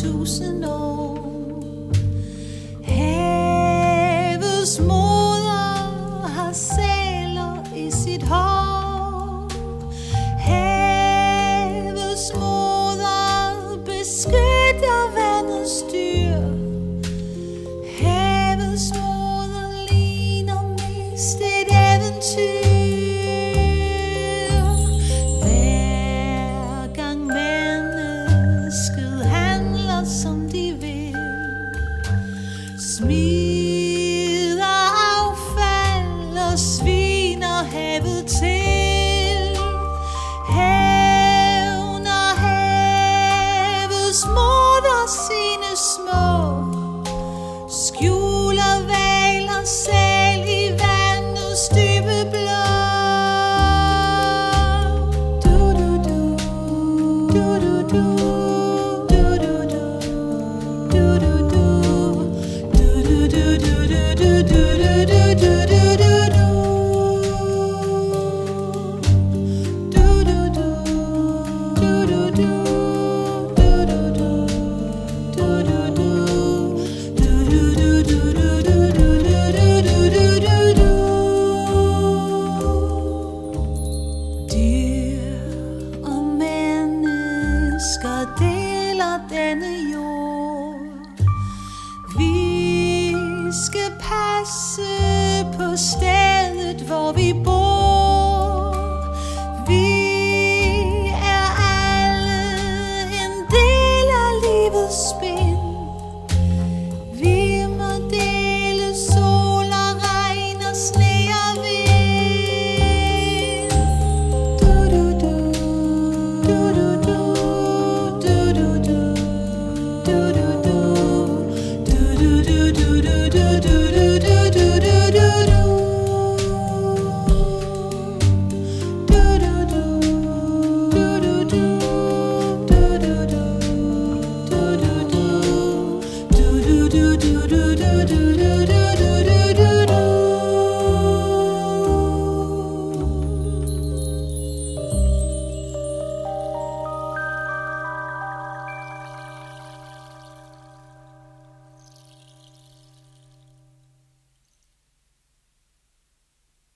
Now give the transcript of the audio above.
1000 år. Havets moder har sæler i sit hår. Havets moder beskytter vandets dyr. Havets moder ligner mest et eventyr. Hver gang mennesket handler som de vil, smider affald og sviner havet til, hævner havets moder sine små, skjuler hvaler selv i vandets dybe blå. Deler denne jord. Vi skal passe på stedet, hvor vi bor.